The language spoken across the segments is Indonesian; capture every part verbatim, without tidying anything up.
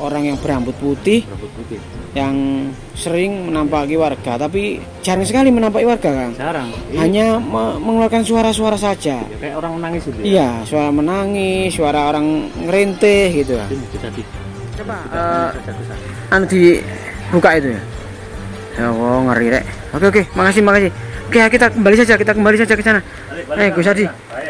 orang yang berambut putih, Rambut putih. yang sering menampaki warga, tapi jarang sekali menampaki warga, Kang. Jarang. Hanya me mengeluarkan suara-suara saja. Ya, kayak orang menangis gitu. Ya? Iya, suara menangis, suara orang ngerintih gitu. Ini kita di. Coba uh, anu dibuka itu ya. Ya Allah, ngeri rek. Oke oke, makasih makasih. Oke, kita kembali saja, kita kembali saja ke sana. Eh, Gus Hadi.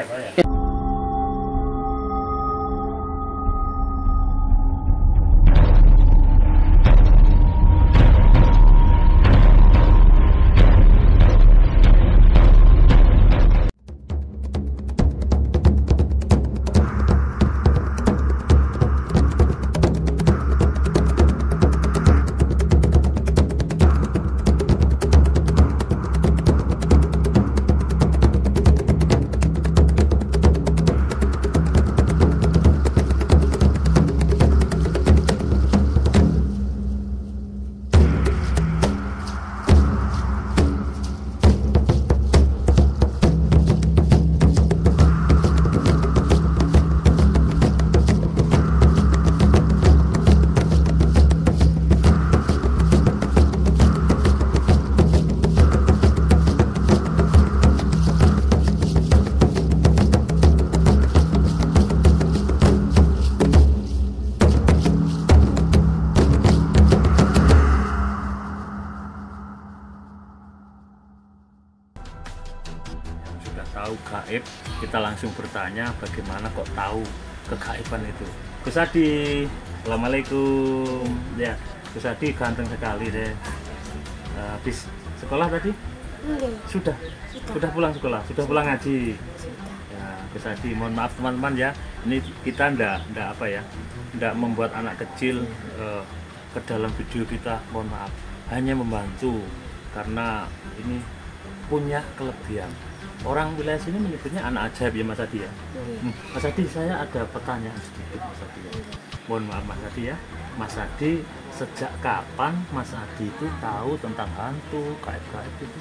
Tahu gaib, kita langsung bertanya bagaimana kok tahu kegaiban itu. Gus Hadi, assalamualaikum. Ya, Gus Hadi ganteng sekali deh. Uh, habis sekolah tadi? Enggak. Sudah. Sudah. Sudah pulang sekolah, sudah pulang ngaji. Ya, Gus Hadi, mohon maaf teman-teman ya. Ini kita ndak ndak apa ya, ndak membuat anak kecil uh, ke dalam video kita. Mohon maaf, hanya membantu karena ini punya kelebihan. Orang wilayah sini menyebutnya anak ajaib ya Mas Hadi ya. Hmm. Mas Hadi, saya ada pertanyaan sedikit Mas Hadi ya. Mohon maaf Mas Hadi ya. Mas Hadi, sejak kapan Mas Hadi itu tahu tentang hantu, gaib-gaib itu?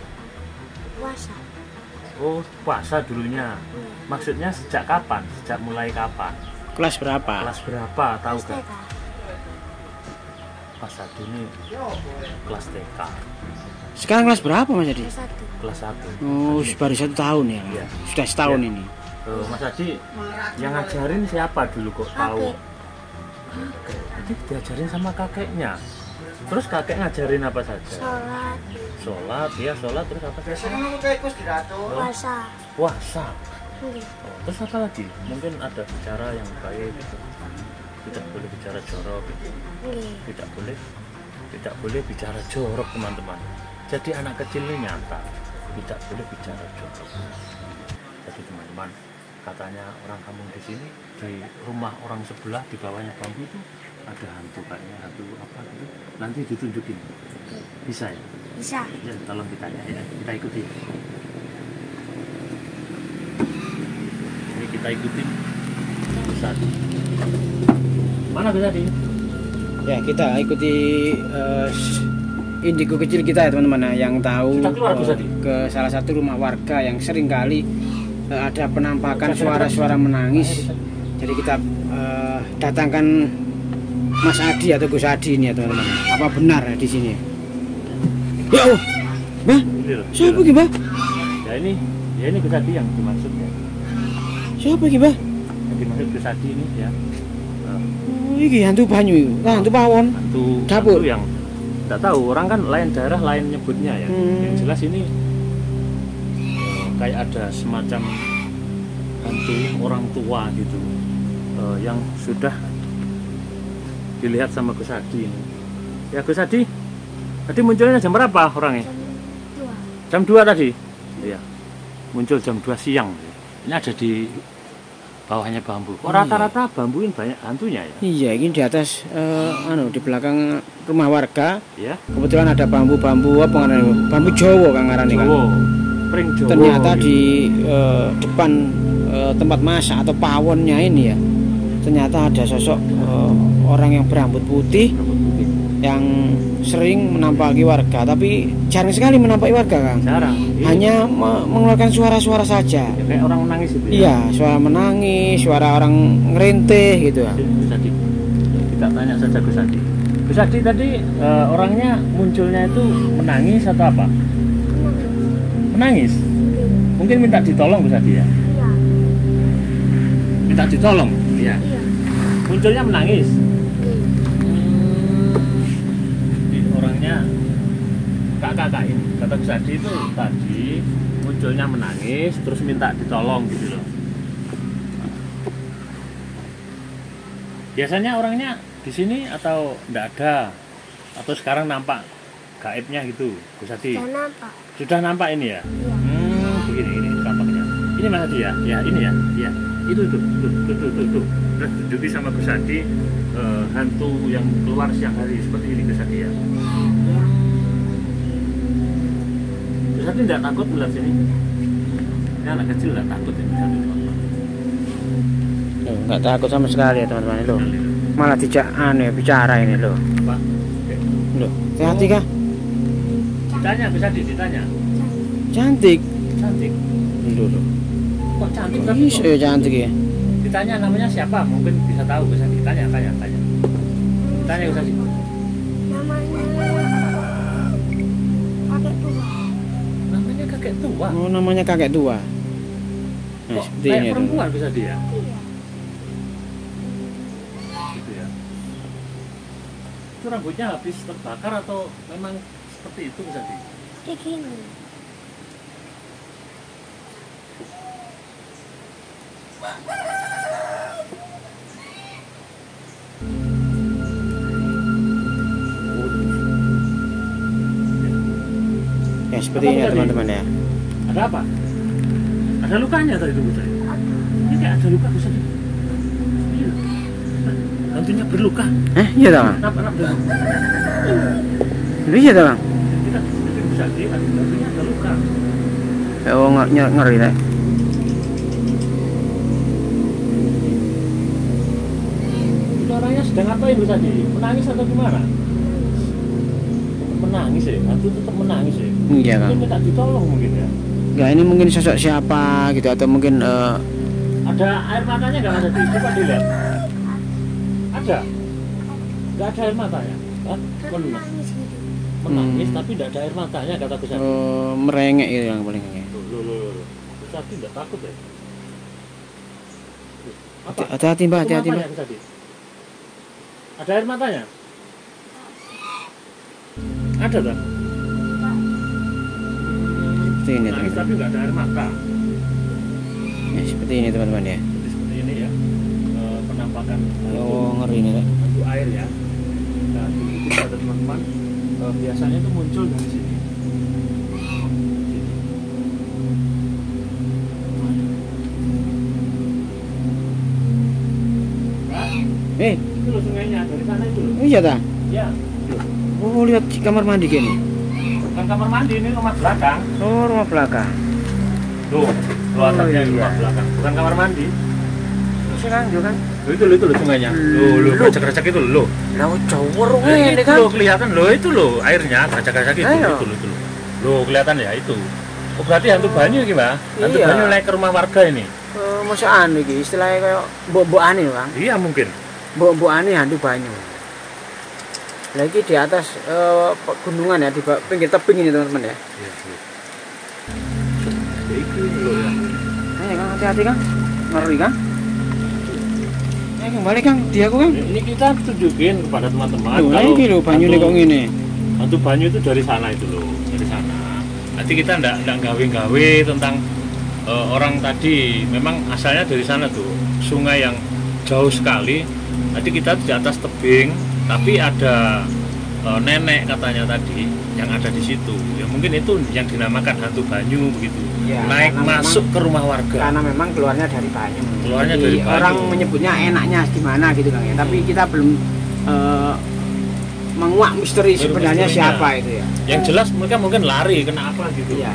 Puasa. Oh, puasa dulunya. Maksudnya sejak kapan? Sejak mulai kapan? Kelas berapa? Kelas berapa? Tahu S T kan? K. Mas Hadi ini kelas T K. Sekarang kelas berapa Mas Hadi? Kelas satu. Kelas satu. Oh, baru satu tahun ya. Iya. Sudah setahun Iya. ini. Oh, Mas Hadi, yang ngajarin siapa dulu kok tahu? Kakek. Kakek. Jadi diajarin sama kakeknya. Terus kakek ngajarin apa saja? Sholat. Sholat, ya sholat, terus apa saja? Puasa. Puasa. Enggak. Oh, terus apa lagi? Mungkin ada bicara yang baik gitu. Tidak boleh bicara jorok gitu. Enggak. Tidak boleh, tidak boleh bicara jorok teman-teman. Jadi anak kecil ini nyata, tidak boleh bicara jorok. Jadi teman-teman, katanya orang kampung di sini, di rumah orang sebelah di bawahnya bambu itu ada hantu, kayaknya hantu apa gitu. Nanti ditunjukin, bisa ya? Bisa. Ya, tolong kita ya, ya. Kita ikuti. Ini kita ikutin. Bisa. Mana bisa di? Ya, kita ikuti uh, indigo kecil kita ya teman-teman ya, yang tahu Keluar, uh, ke salah satu rumah warga yang sering kali uh, ada penampakan suara-suara menangis. Jadi kita uh, datangkan Mas Hadi atau Gus Hadi ini ya teman-teman. Apa benar ya di sini? Ya Allah, Mbah, siapa ini Mbah? Ya ini, ya ini Gus Hadi yang dimaksud ya. Siapa ini Mbah? Yang dimaksud Gus Hadi ini ya. Uh, Oh, ini hantu banyu, nah, hantu pawon, hantu dapur. hantu yang tidak tahu, orang kan lain daerah lain nyebutnya ya. Hmm. Yang jelas ini uh, kayak ada semacam hantu orang tua gitu, uh, yang sudah dilihat sama Gus Hadi ini. Ya Gus Hadi, tadi munculnya jam berapa orangnya? Jam dua. Jam dua tadi? Iya, muncul jam dua siang. Ini ada di bawahnya bambu. Kok rata-rata bambu ini banyak hantunya ya? Iya, ini di atas, uh, anu di belakang rumah warga. Ya. Kebetulan ada bambu-bambu apa ngarannya? Bambu Jawa kan ngarannya kan. Jawa, pring Jawa. Ternyata gitu. di uh, depan uh, tempat masak atau pawonnya ini ya, ternyata ada sosok uh, orang yang berambut putih yang sering menampaki warga, tapi jarang sekali menampaki warga kan. Jarang. Hanya me mengeluarkan suara-suara saja. Ya, kayak orang menangis itu ya. Iya, suara menangis, suara orang ngerintih gitu ya. Bisa di, kita kita tanya saja Gus Adi. Gus Adi tadi uh, orangnya munculnya itu menangis atau apa? Menangis. Mungkin minta ditolong Gus Adi ya? Iya. Minta ditolong? Iya. Iya. Munculnya menangis. Iya. Jadi orangnya kakak-kakak ini kata Gus Adi itu tadi munculnya menangis terus minta ditolong gitu loh. Biasanya orangnya di sini atau enggak ada? Atau sekarang nampak gaibnya gitu, Gus Adi? Sudah nampak. Sudah nampak ini ya? Iya. Hmm, begini ini tampaknya. Ini Mas Adi ya? Ya, ini ya. Ya. Itu tuh, tuh, tuh, tuh, tuh, tuh. Udah tunjuki sama Gus Adi eh, hantu yang keluar siang hari seperti ini Gus Adi ya. Gus Adi enggak takut melihat sini? Ini anak kecil enggak takut ya Gus Adi? Loh, nggak takut sama sekali ya teman-teman lo. Malah dijak anu ya, bicara ini lo. Pak, Loh, hati kah? ditanya Gus Adi, ditanya. Cantik. Cantik. Loh, loh. Kok cantik tapi Bisa ya cantik ya. ditanya namanya siapa? Mungkin bisa tahu Gus Adi. Tanya, tanya, tanya. Tanya Gus Adi. Namanya kakek tua. Namanya kakek tua. Oh, namanya kakek tua. Nah, Kok seperti kayak ini ya, teman. perempuan Gus Adi ya? Iya. Gitu ya. Itu rambutnya habis terbakar atau memang seperti itu Gus Adi? Kayak gini. Ya seperti ini ya teman-teman ya. Ada apa? Ada lukanya tadi itu Gus Adi? Ini kayak ada luka Gus Adi. Iya. Hantunya berluka. Eh, iya teman. Kenapa? Kenapa? Iya teman. Kita kita Gus Adi, hantunya ada luka. Oh, ng- ng- ngeri deh. Itu orangnya sedang ngapain Gus Adi? Menangis atau gimana? Menangis ya, hantu tetap menangis ya. Iya kan. Mungkin minta ditolong mungkin ya. Enggak, ini mungkin sosok siapa gitu atau mungkin eh, Ada air matanya nggak Mas Adi? Coba dilihat. Ada? Nggak ada air matanya? Hah? Kan Men- nangis gitu. menangis Hmm. tapi nggak ada air matanya kata Gus Adi. eh, merengek gitu yang paling kayak. Loh, loh, loh, loh. Gus Adi nggak takut ya? Apa? Hati-hati Mbak, Itu hati-hati apanya, Mbak. Gus Adi? Ada air matanya? Ada tak? Seperti ini Menangis teman-teman. tapi nggak ada air mata. Ya, seperti ini teman-teman ya. Jadi seperti ini ya eh, penampakan hantu, Oh, ngeri ini. Rek. hantu air ya. Nah, itu ada teman-teman eh, biasanya itu muncul dari sini. Nah, Eh, itu loh sungainya dari sana itu loh. oh iya ta? Ya, Oh, lihat kamar mandi gini. bukan kamar mandi, ini rumah belakang. Oh, rumah belakang. Tuh, tuh atapnya iya. rumah belakang, bukan kamar mandi. Sekarang juga kan. Loh, itu loh, itu loh sungainya. Loh, loh, Loh. recek-recek itu loh. Lah cowor Nah, ini itu kan. loh kelihatan loh, itu loh airnya gajak-gajak itu, Ayo. itu loh, itu loh. Loh, kelihatan ya itu. Oh, berarti hantu banyu gimana? Hantu Iya. banyu naik ke rumah warga ini. Eh, masa anu iki istilahnya kayak mbok-mbok ane lho, Kang. Iya mungkin. Mbok-mbok ane hantu banyu. Lagi di atas eh, pegunungan ya di ba- pinggir tebing ini teman-teman ya. Iya, iya. Ya, itu loh ya. Ayo Kang, hati-hati Kang. Ngeri Kang. Ayo Kang, balik Kang, dia aku Kang. Ini kita tunjukin kepada teman-teman Loh, lah iki lho banyu hantu- kok ngene. hantu banyu itu dari sana itu loh, dari sana. Nanti kita ndak ndak gawe-gawe tentang eh, orang tadi. Memang asalnya dari sana tuh, sungai yang jauh sekali. Nanti kita di atas tebing, tapi ada eh, nenek katanya tadi yang ada di situ. Ya mungkin itu yang dinamakan hantu banyu begitu. Ya, Naik karena masuk ke rumah warga. Karena memang keluarnya dari banyu. Keluarnya Jadi dari banyu. orang menyebutnya enaknya gimana gitu Kang ya. Tapi kita belum eh, menguak misteri Baru sebenarnya misterinya. siapa itu ya. Yang jelas mereka mungkin lari, kenapa gitu? Iya.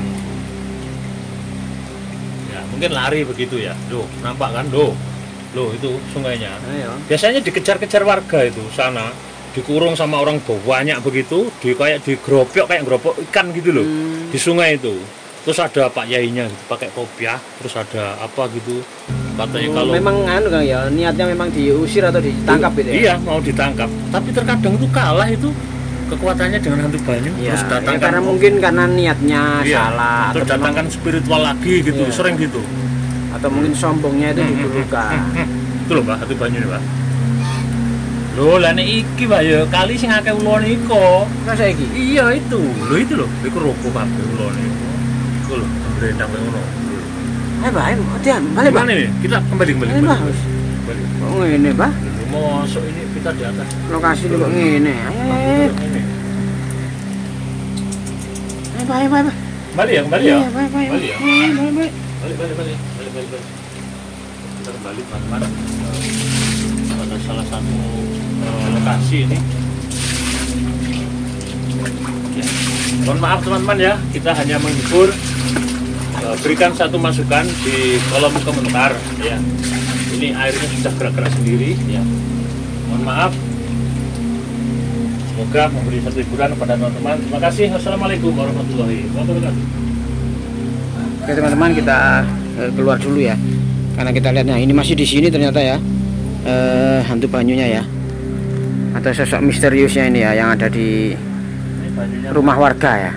Ya, mungkin lari begitu ya. Loh, nampak kan? Loh. Loh, itu sungainya. Ayo. Biasanya dikejar-kejar warga itu sana, dikurung sama orang banyak begitu, di kayak digeropok kayak geropok ikan gitu loh. Hmm. Di sungai itu. Terus ada Pak Yainya gitu, pakai kopiah, terus ada apa gitu. Katanya kalau memang anu Kang ya, niatnya memang diusir atau ditangkap gitu ya. Iya, mau ditangkap. Tapi terkadang itu kalah itu kekuatannya dengan hantu banyu. Ya, terus datangkan ya karena mungkin karena niatnya iya, salah terus atau datangkan memang, spiritual lagi gitu, iya. sering gitu. Atau mungkin sombongnya itu dibulukan. Itu loh Mbak, hantu banyu nih Mbak. Loh, lah nek iki Mbak ya kali sing akeh ulone iko. Masa iki? Iya itu. Loh itu loh, iku roko kabeh ulone iku. Iku lho, brendang koyo ngono. Eh, Mbak, hati-hati, balik, Mbak. Gimana nih? Kita kembali kembali. Ini, Mbak. Kembali. Kok ngene, Mbak? Mau masuk ini kita di atas. Lokasi ini kok ngene. Ayo, ayo. Ini. Ayo, Mbak, ayo, Mbak. Kembali ya, kembali ya. Iya, Mbak, Mbak. Kembali ya. Ayo, Mbak, Mbak. Balik, balik, balik, balik, balik, balik. Kita kembali teman-teman pada salah satu uh, lokasi ini. Ya. Mohon maaf teman-teman ya, kita hanya menghibur. Uh, berikan satu masukan di kolom komentar ya. Ini airnya sudah gerak-gerak sendiri ya. Mohon maaf. Semoga memberi satu hiburan kepada teman-teman. Terima kasih. Wassalamualaikum warahmatullahi wabarakatuh. Oke teman-teman, kita eh, keluar dulu ya, karena kita lihat nah ini masih di sini ternyata ya, eh, hantu banyunya ya, atau sosok misteriusnya ini ya yang ada di rumah warga ya.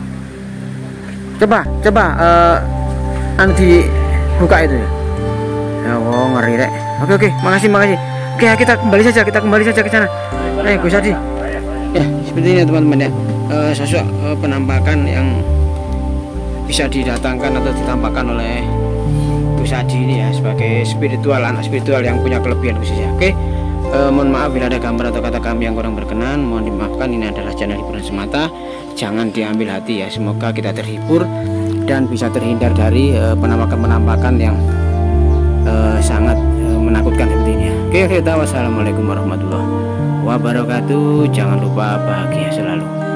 Coba, coba eh, anu dibuka itu ya. Ya, oh ngeri rek. Oke oke, makasih makasih. Oke kita kembali saja, kita kembali saja ke sana. Eh Gus Adi. Ya seperti ini teman-teman ya, eh, sosok eh, penampakan yang bisa didatangkan atau ditampakkan oleh Gus Adi ini ya, sebagai spiritual, anak spiritual yang punya kelebihan khususnya. Oke, eh, mohon maaf bila ada gambar atau kata kami yang kurang berkenan, mohon dimaafkan. Ini adalah channel hiburan semata, jangan diambil hati ya. Semoga kita terhibur dan bisa terhindar dari eh, penampakan-penampakan yang eh, sangat eh, menakutkan seperti ini ya. Oke, kita wassalamualaikum warahmatullahi wabarakatuh. Jangan lupa bahagia selalu.